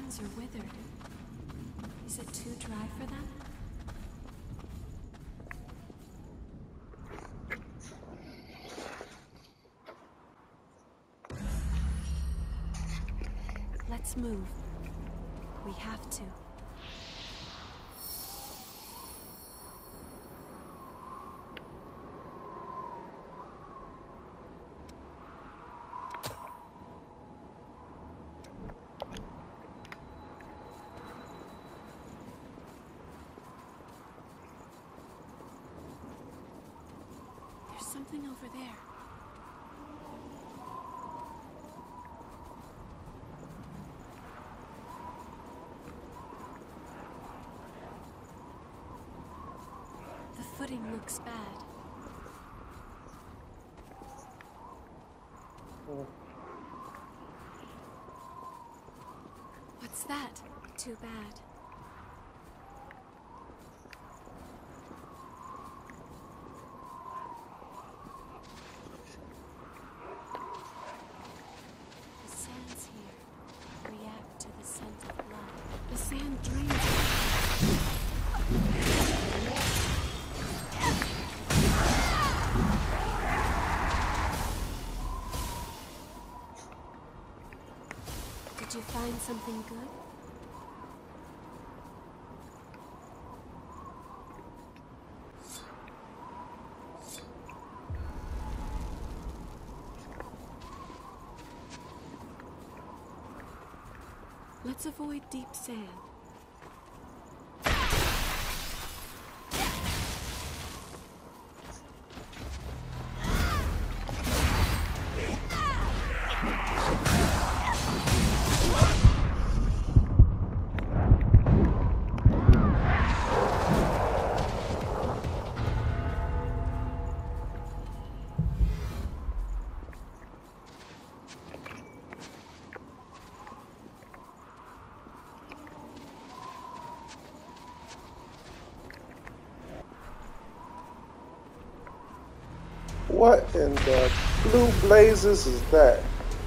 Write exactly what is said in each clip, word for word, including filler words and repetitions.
stones are withered. Is it too dry for them? Let's move. We have to. There's something over there. The footing looks bad. Oh. What's that? Too bad. The sands here react to the scent of blood. The sand drains. Did you find something good? Let's avoid deep sand. What in the blue blazes is that?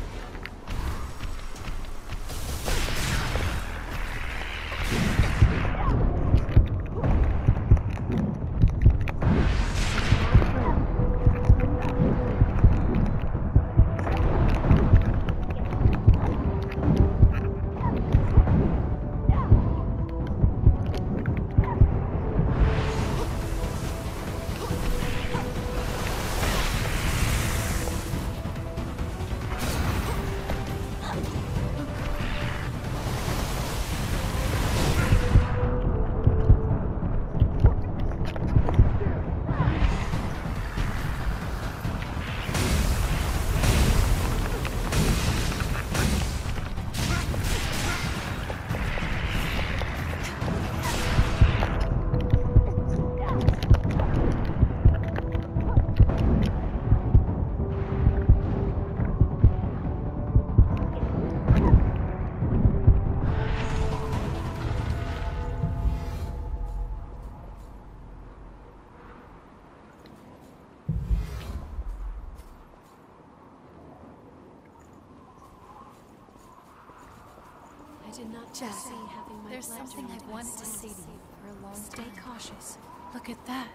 I did not Jack, see having my there's blood something drained I've by wanted to sand. say to you for a long Stay time. cautious. Look at that.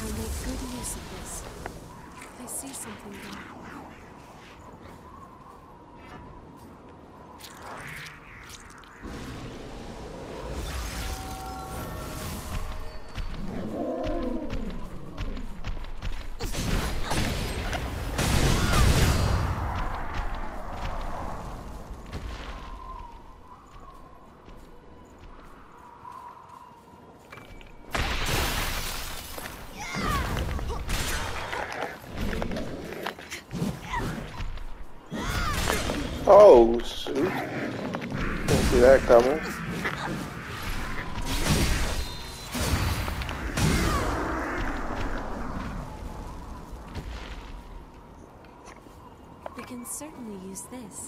I'll make good use of this. I see something there. Oh, shoot. Didn't see that coming. We can certainly use this.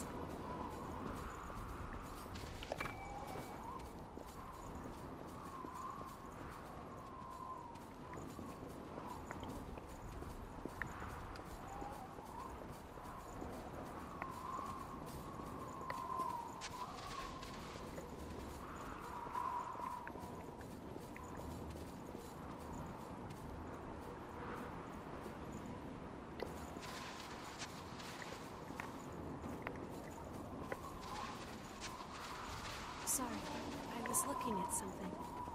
Sorry, I was looking at something.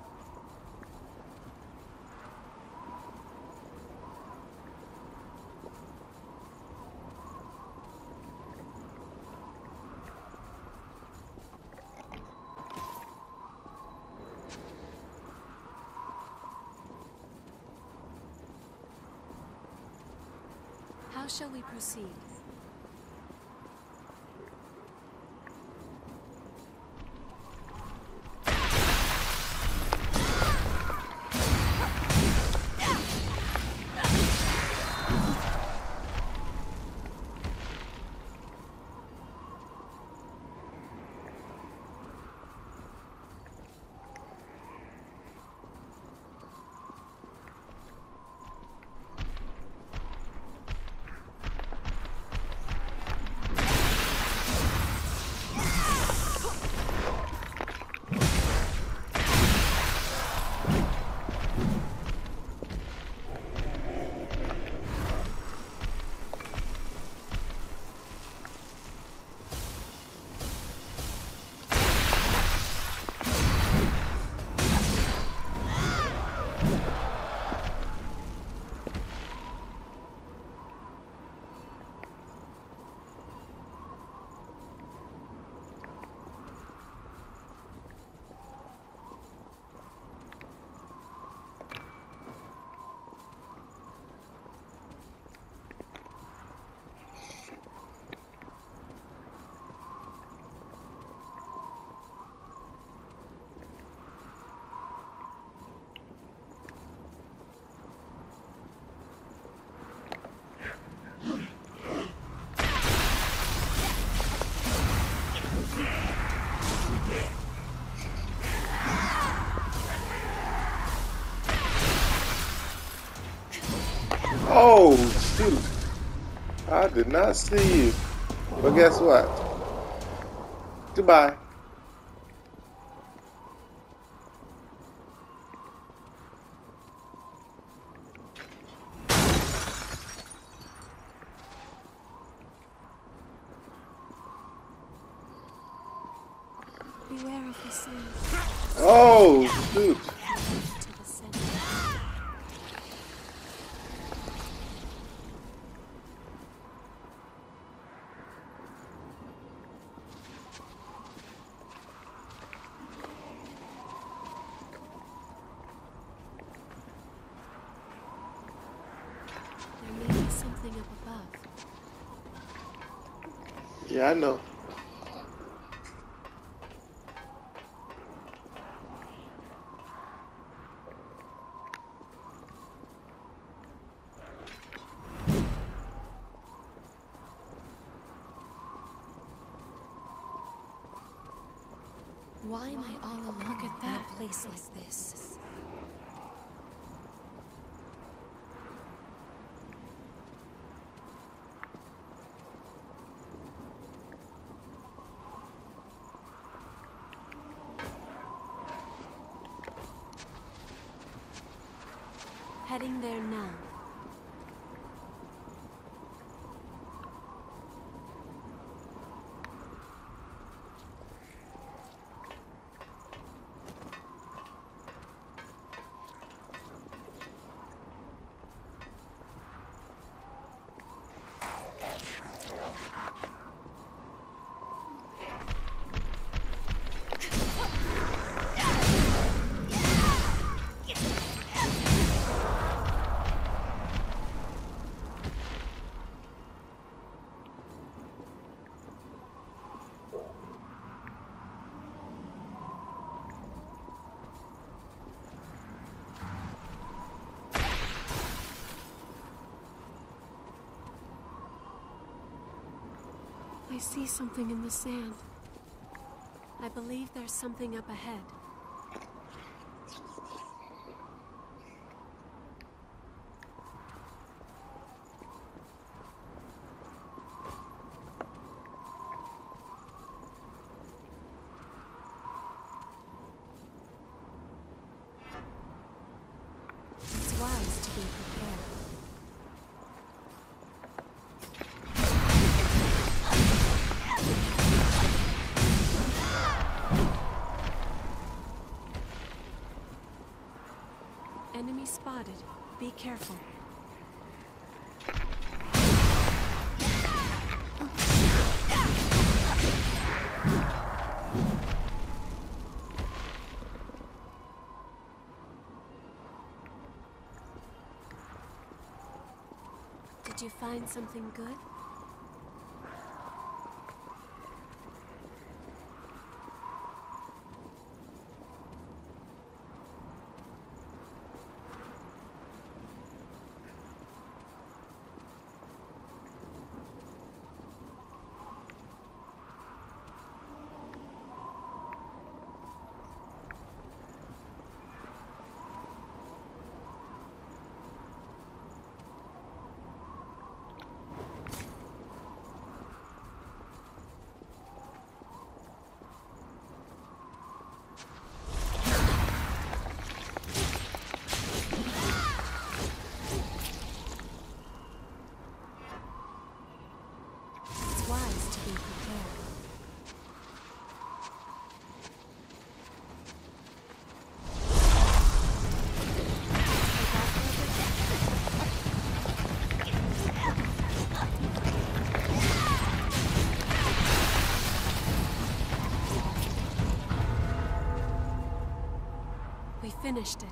How shall we proceed? Oh, shoot. I did not see you. But guess what? Goodbye. Beware of the sun. Oh, shoot. To the center. There may be something up above. Yeah, I know. Why am I all alone? Look at that place like this. Heading there now. I see something in the sand. I believe there's something up ahead. It's wise to be prepared. Enemy spotted. Be careful. Did you find something good? We finished it.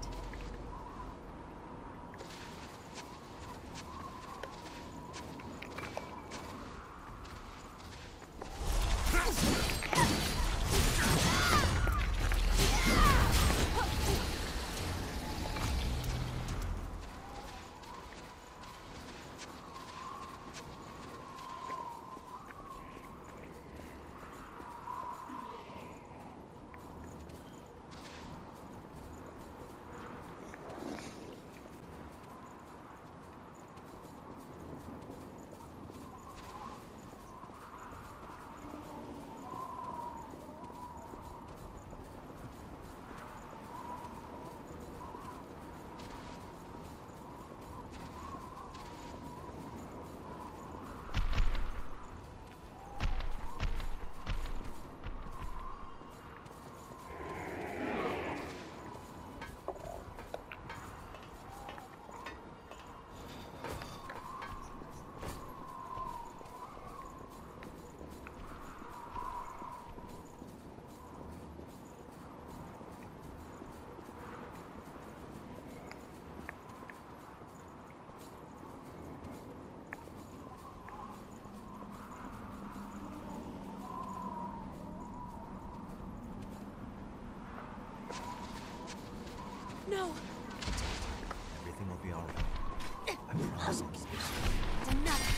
No! Everything will be all right. I promise I'll keep you safe. Enough!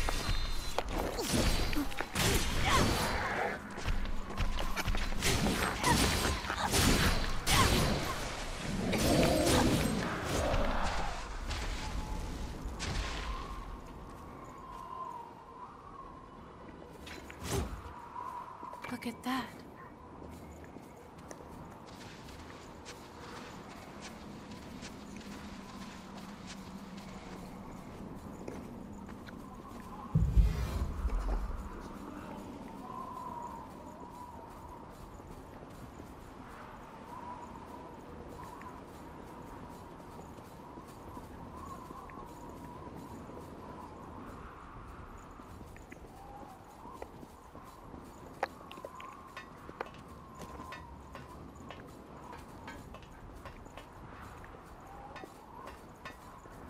Look at that.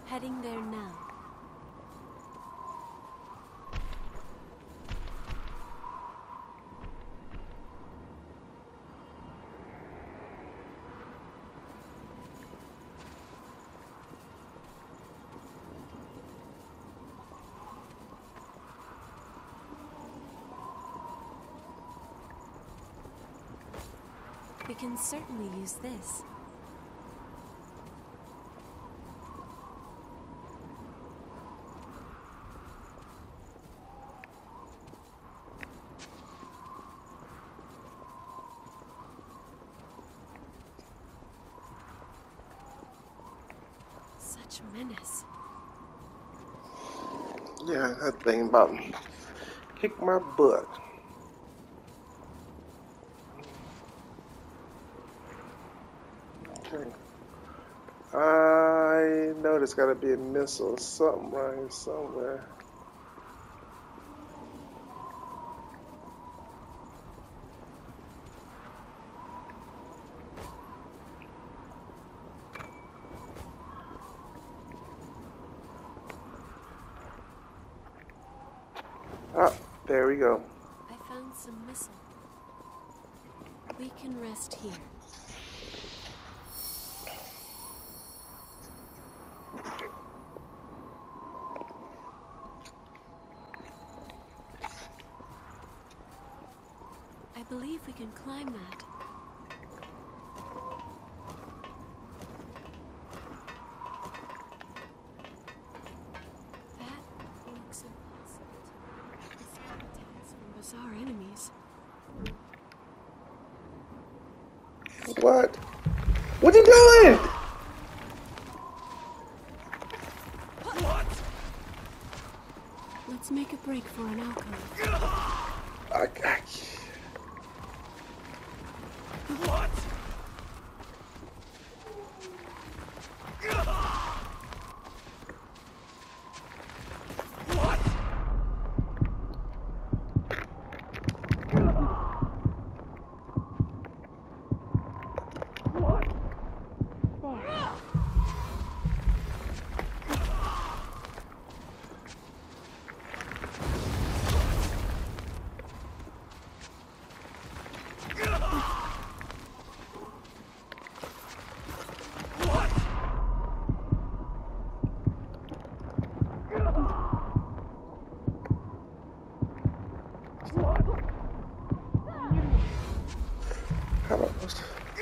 Heading there now. We can certainly use this. Such menace. Yeah, that thing about kick my butt. Okay. I know there's got to be a missile or something right here somewhere. Ah, there we go. I found some missile. We can rest here. I believe we can climb that. That looks impossible to me. Despite attacks from bizarre enemies. What? What you doing? Let's make a break for an alcove. I got you. What? What? How about this?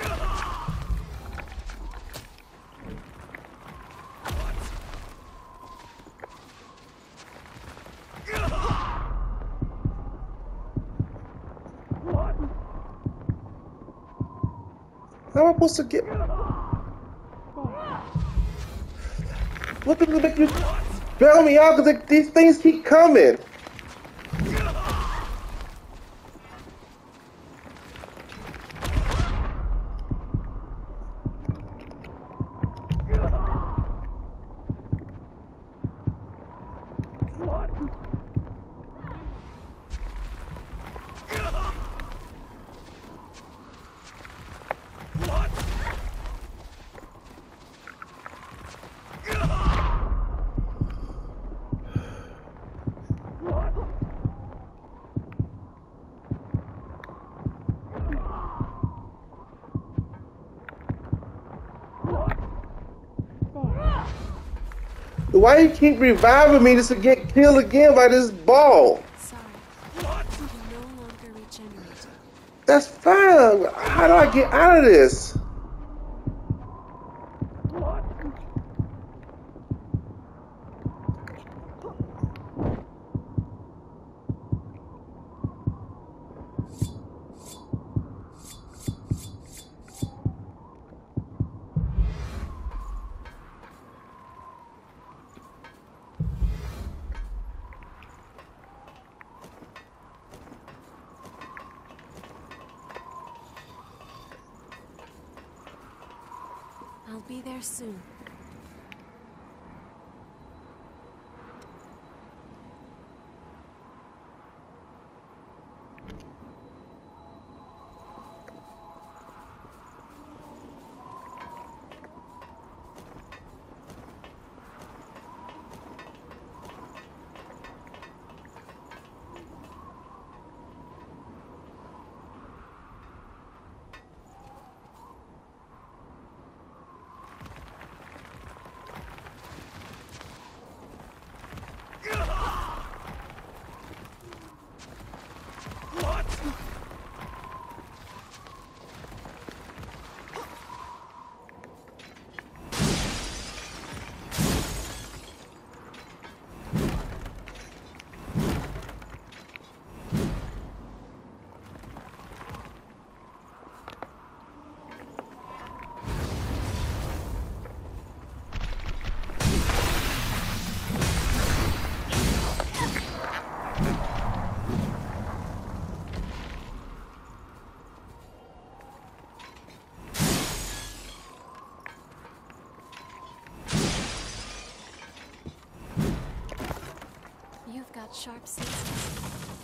How am I supposed to get? What does it make you bail me out? Because these things keep coming. Why you keep reviving me just to get killed again by this ball? Sorry. You can no longer regenerate. That's fine. How do I get out of this? I'll be there soon. got sharp senses.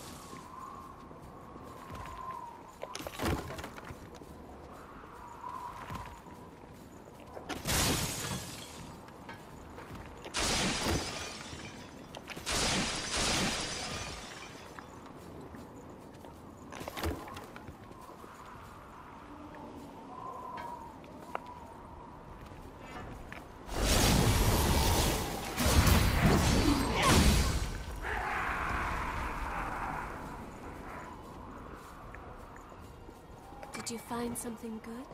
Did you find something good?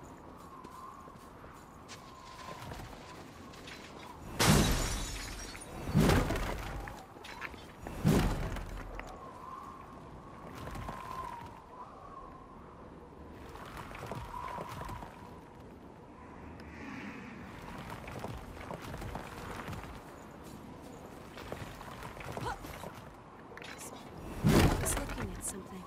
I was looking at something.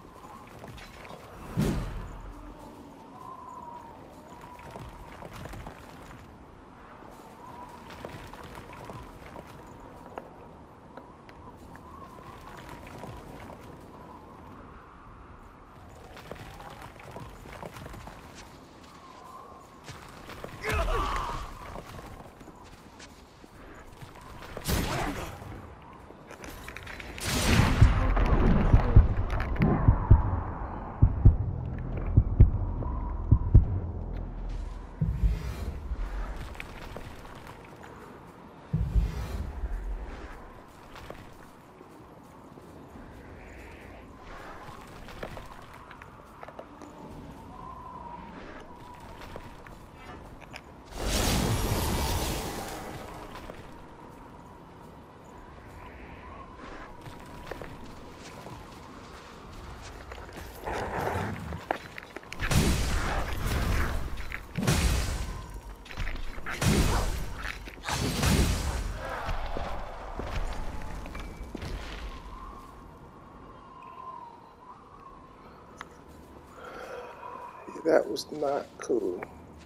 That was not cool.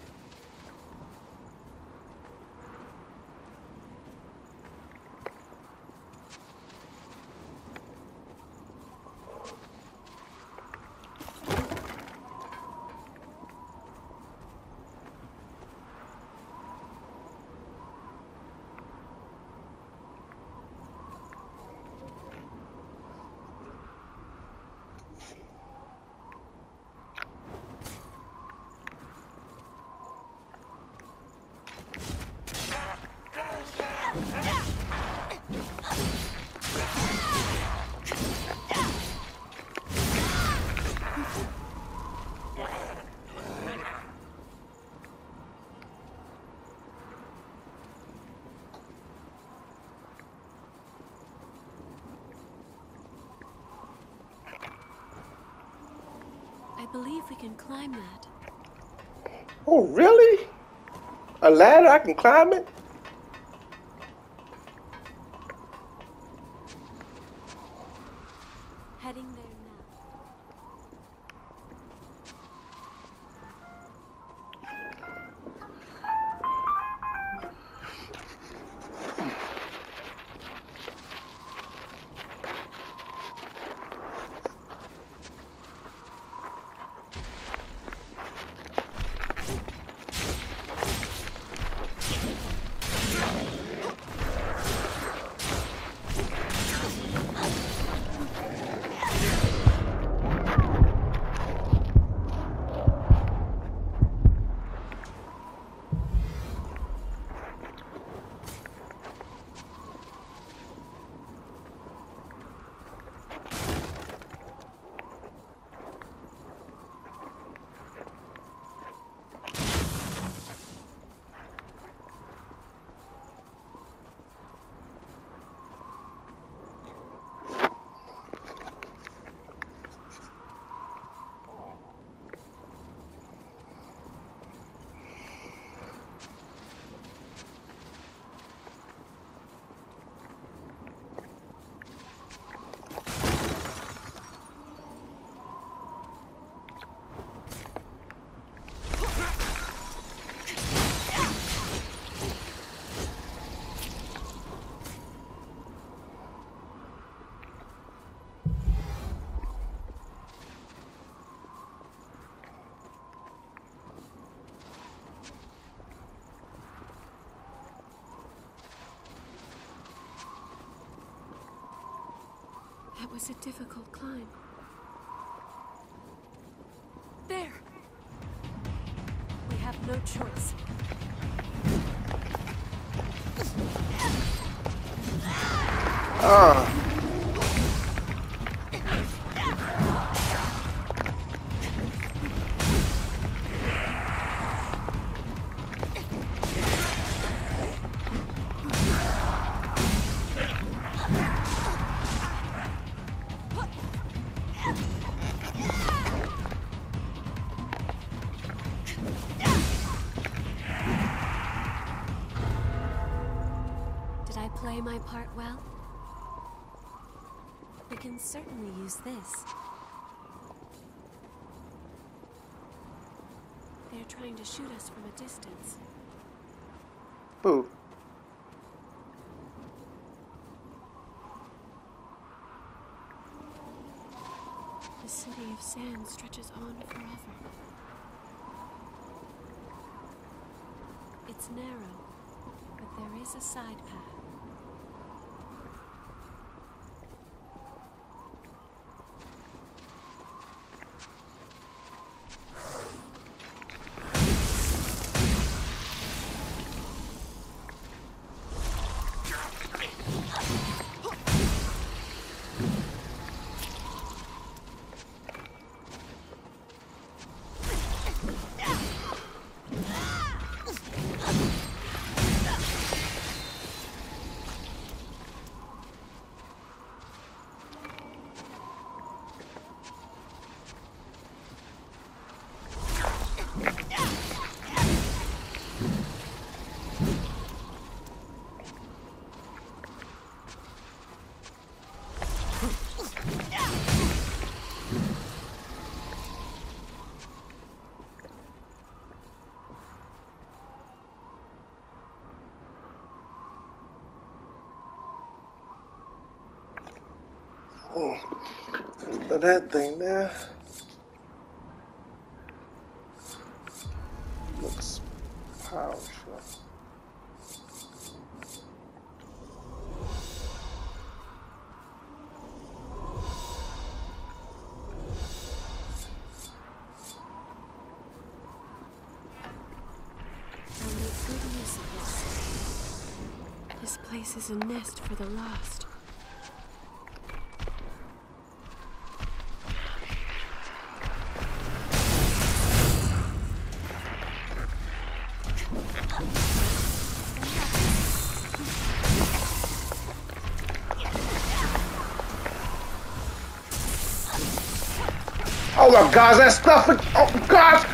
I believe we can climb that. Oh, really? A ladder? I can climb it? Heading there now. That was a difficult climb. There! We have no choice. Ah. Did I play my part well? We can certainly use this. They're trying to shoot us from a distance. Who? The city of sand stretches on forever. It's narrow, but there is a side path. Oh, but that thing there looks powerful. I'll make good use of this. This place is a nest for the lost. Oh my gosh, that stuff! Oh gosh!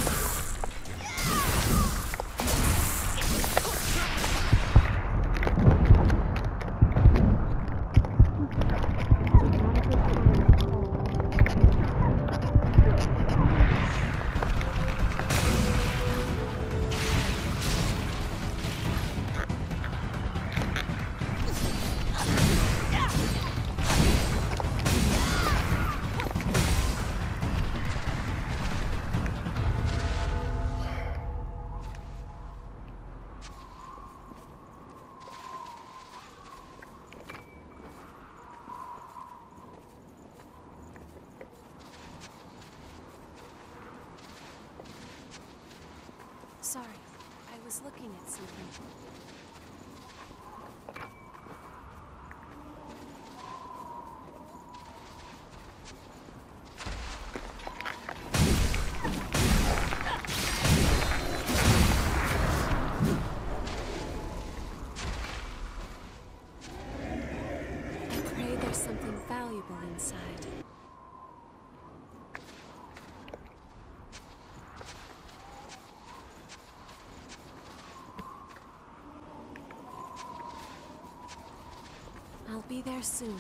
Sorry, I was looking at something. I pray there's something valuable inside. I'll be there soon.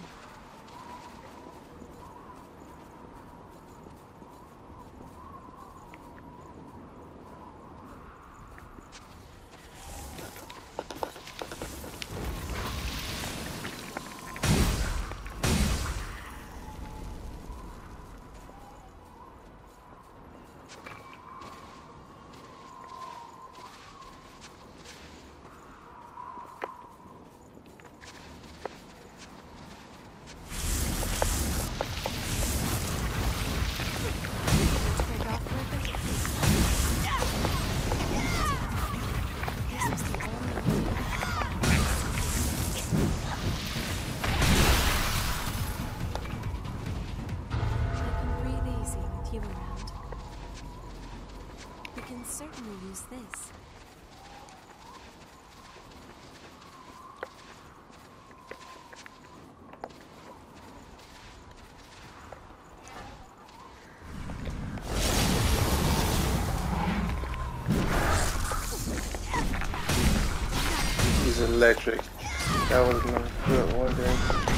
electric. That was my good one day.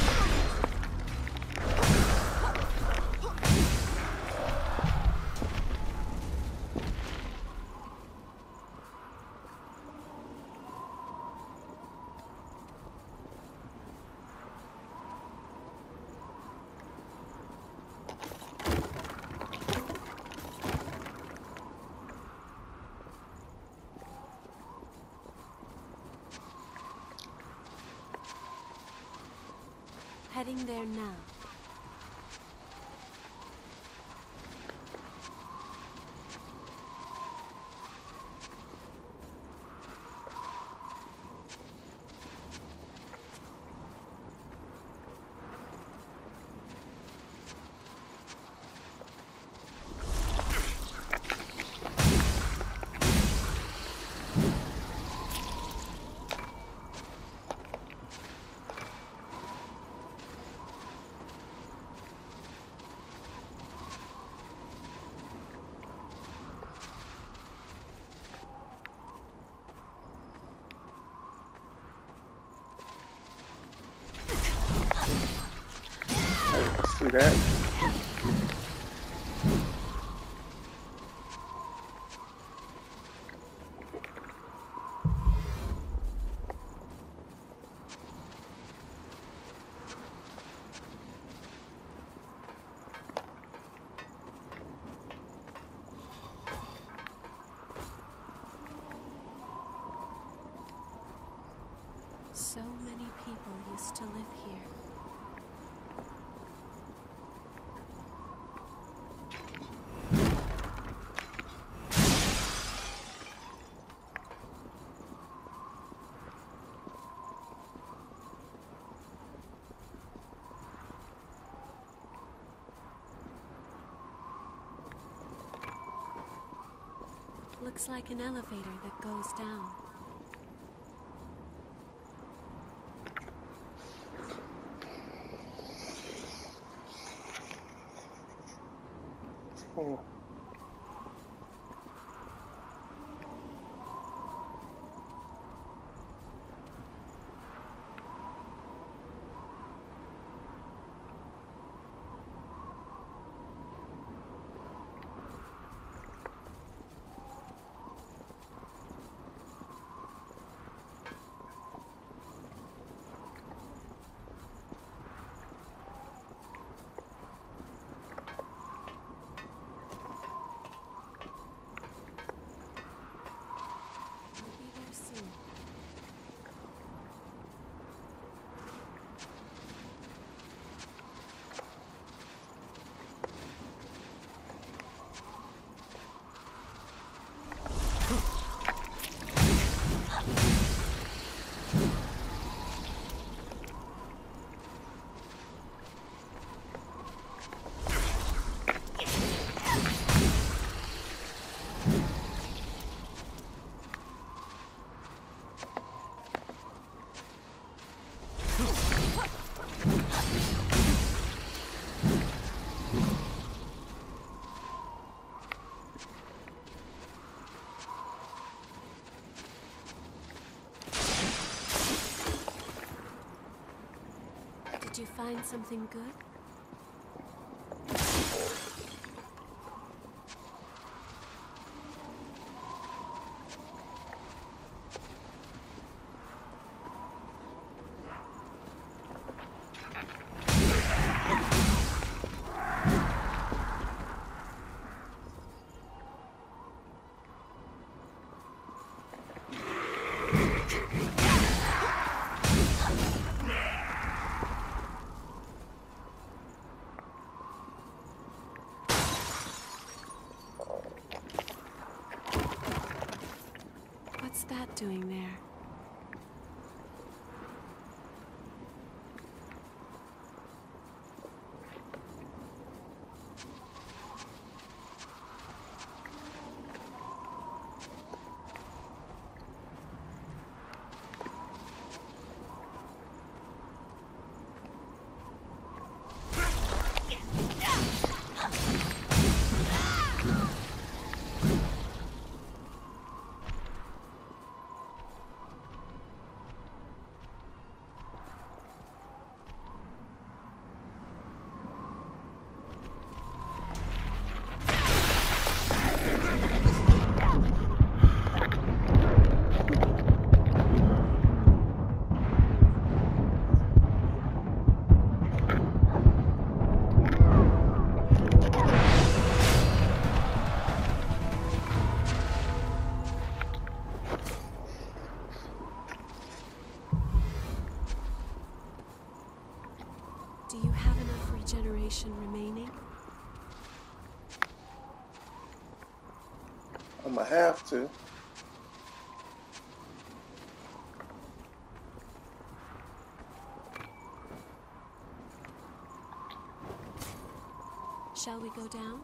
Heading there now. See that? So many people used to live here. Looks like an elevator that goes down. Oh. Did you find something good? regeneration remaining? I'm gonna have to. Shall we go down?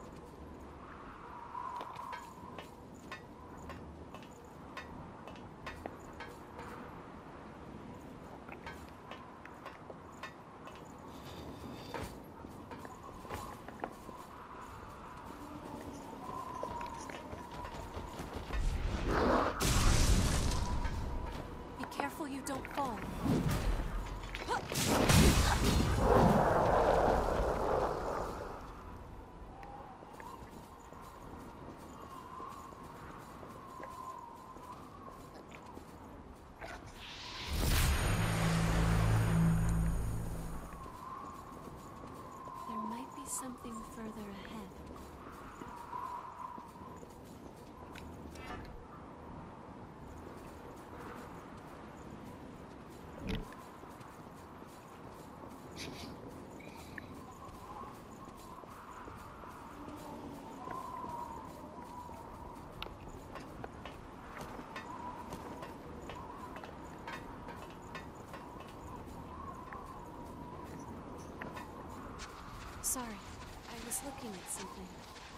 Be careful you don't fall. There might be something further ahead. Sorry, I was looking at something.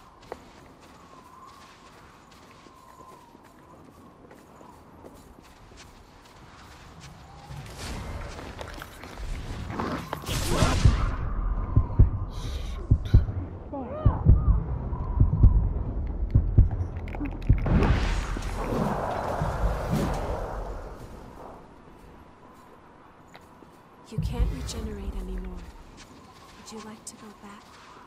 You can't regenerate anymore. Would you like to go back?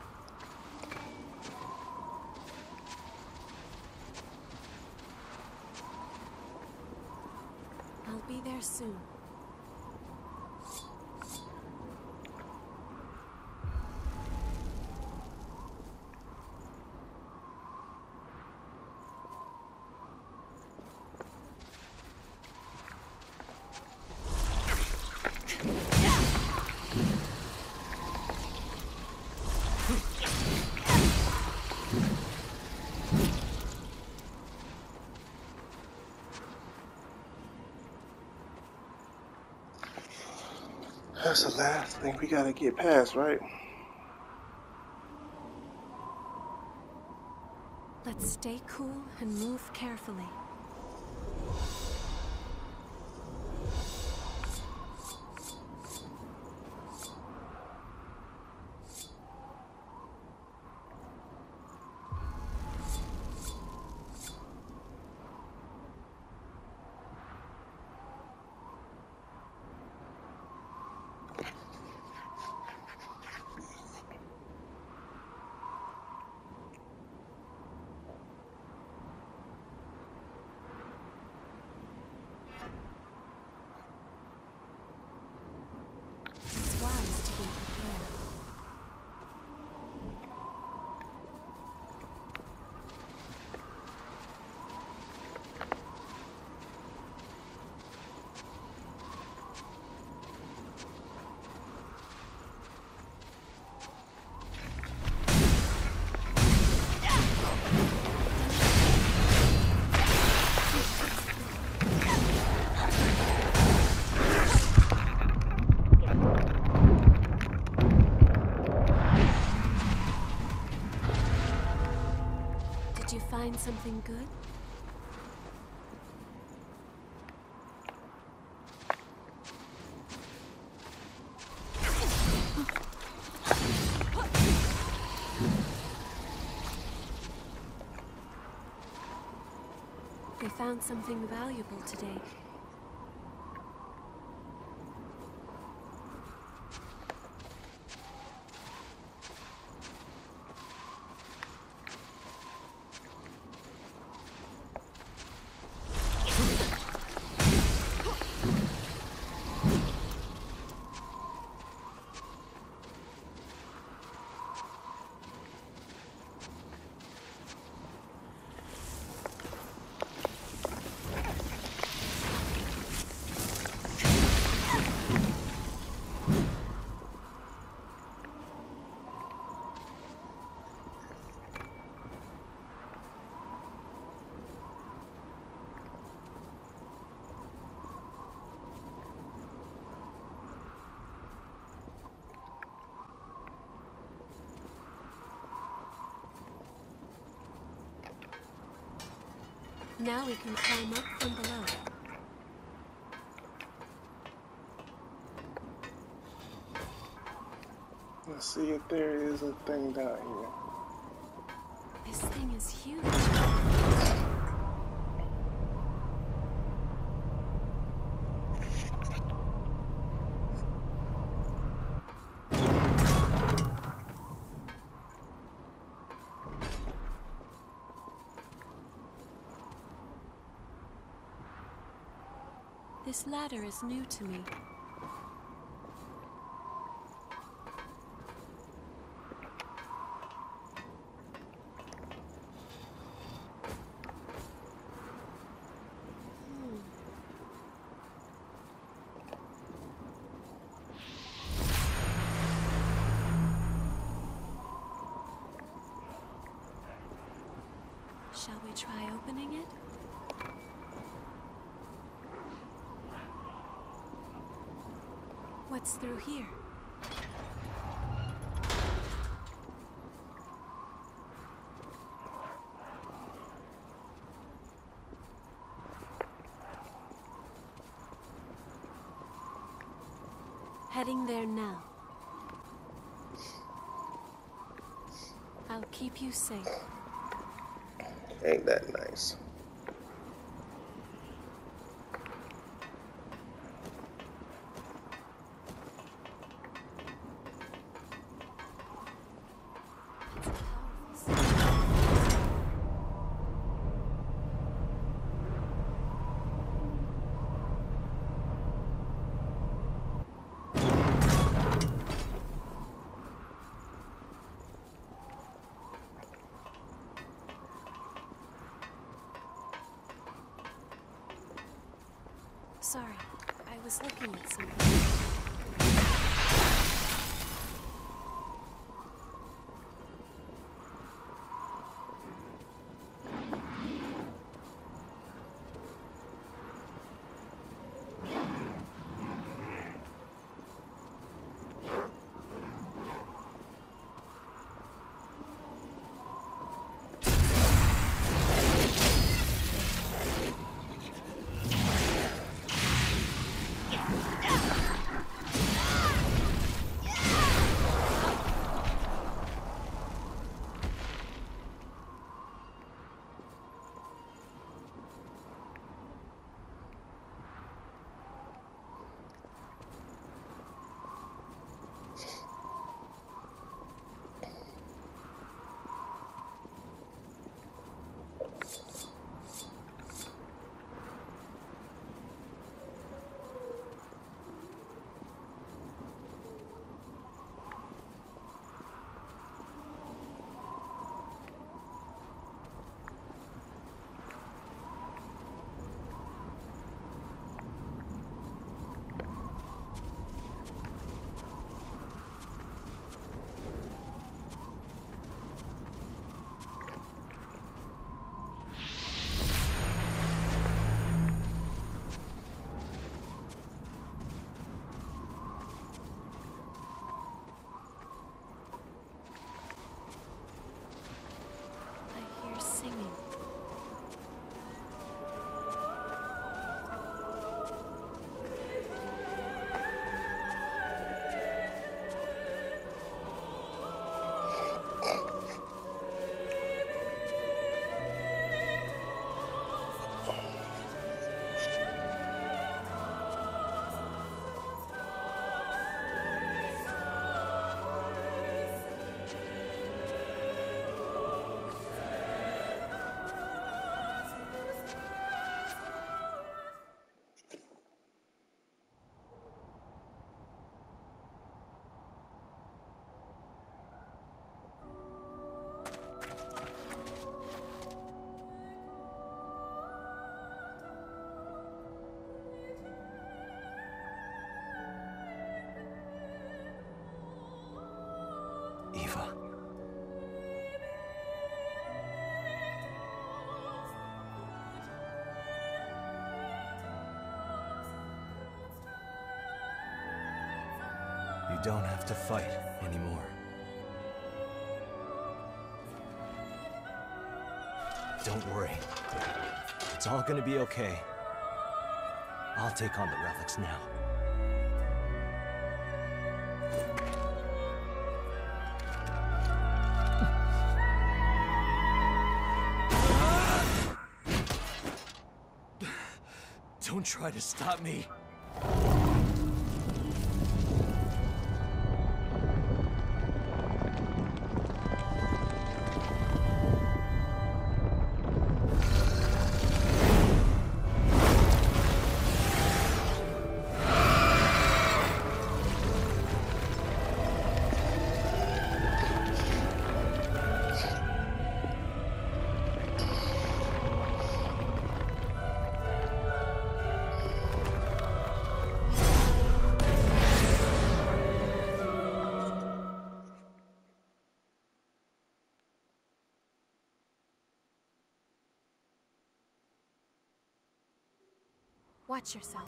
I'll be there soon. That's the last thing we gotta get past, right? Let's stay cool and move carefully. It's wise to be prepared. Did you find something good? We found something valuable today. Now we can climb up from below. Let's see if there is a thing down here. This thing is huge. This ladder is new to me. Shall we try opening it? What's through here? Heading there now. I'll keep you safe. Ain't that nice? Sorry, I was looking at something. Eva. You don't have to fight anymore. Don't worry. It's It's all gonna be okay. I'll take on the relics now. Don't try to stop me. Watch yourself.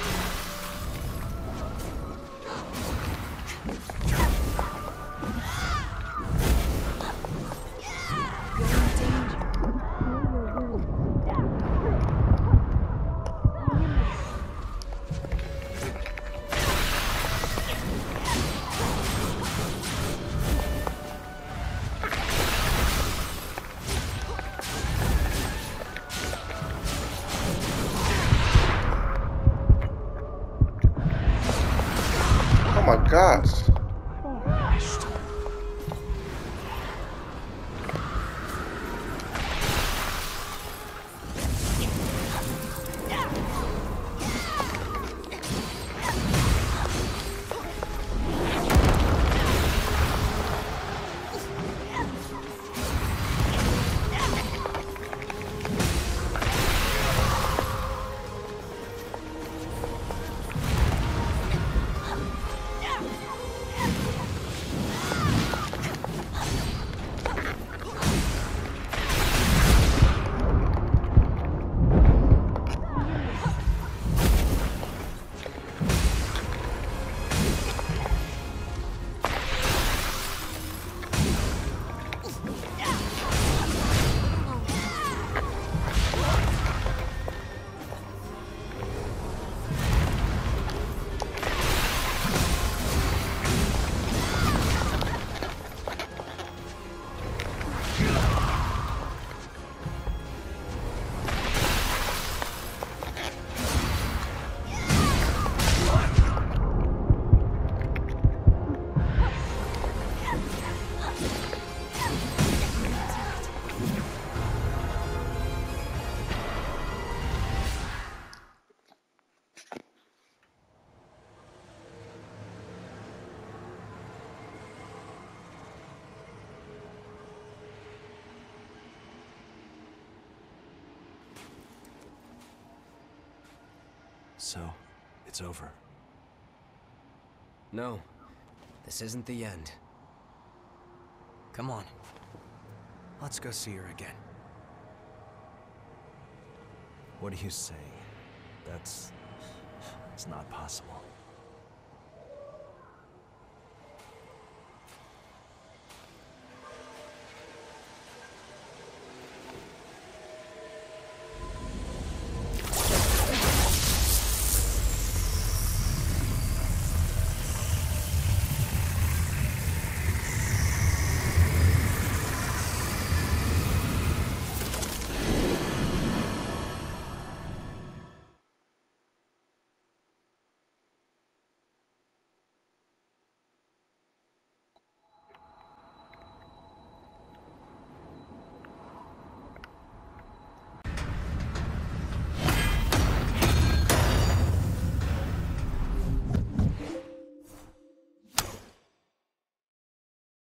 Oh my gosh. So, it's over. No, this isn't the end. Come on. Let's go see her again. What do you say? That's... it's not possible.